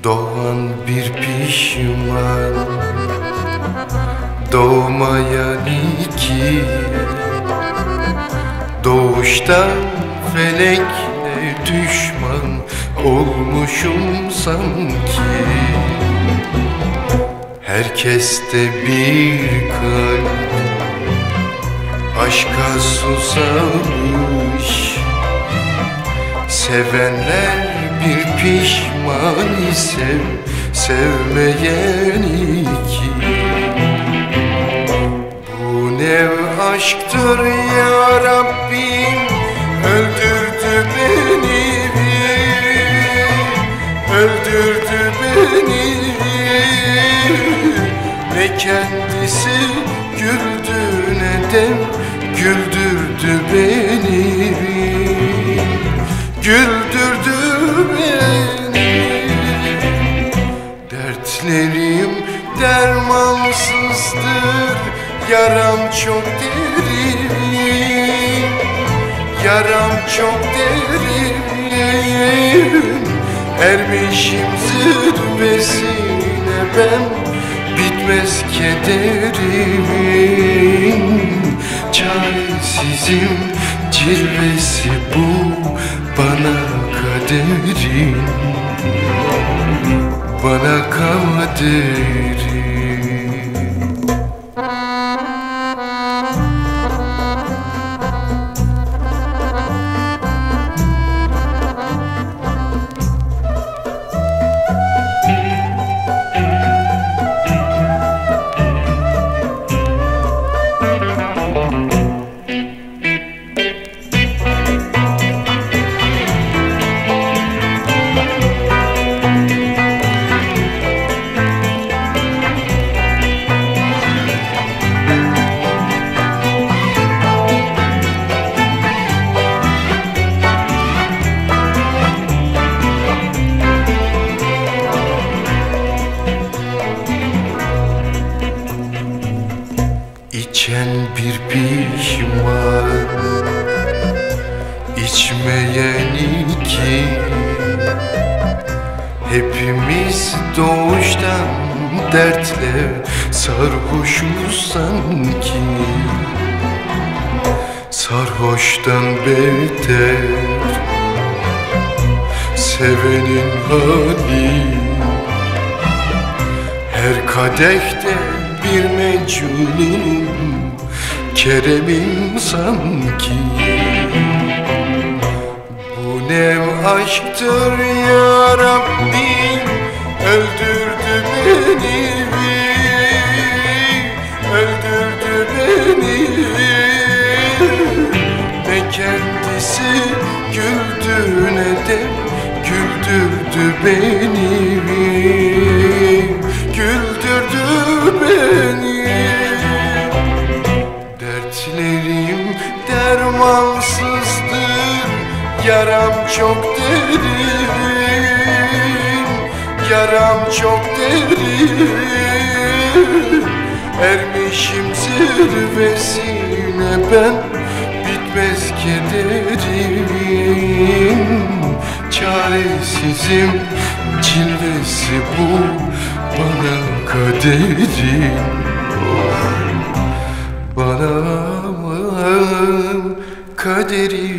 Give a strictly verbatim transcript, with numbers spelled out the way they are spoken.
Doğan bir pişman, doğmayan iki. Doğuşta felekle düşman olmuşum sanki. Herkeste bir kalp aşka susamış. Sevenler bir pişman ise sevmeyen iki. Bu ne aşktır ya Rabbim, öldürdü beni, öldürdü beni. Ne kendisi güldü ne de güldürdü beni, güldürdü beni. Dertlerim dermansızdır, yaram çok derin, yaram çok derin. Ermişim zirvesine ben, bitmez kederim. Çaresizim, cilvesi bu bana kaderin, bana kaderin. İçen bir pişman, içmeyen iki. Hepimiz doğuştan dertle sarhoşuz sanki. Sarhoştan beter sevenin hali. Her kadehte bir mecnunum, Kerem'im sanki. Bu ne aşktır ya Rabbim, öldürdü beni, öldürdü beni. Ne kendisi güldü ne de güldürdü beni, güldürdü beni. Dertlerim dermansızdır, yaram çok derin, yaram çok derin. Ermişim zirvesine ben, bitmez kederim. Çaresizim, cilvesi bu bana kaderin, bana kaderin.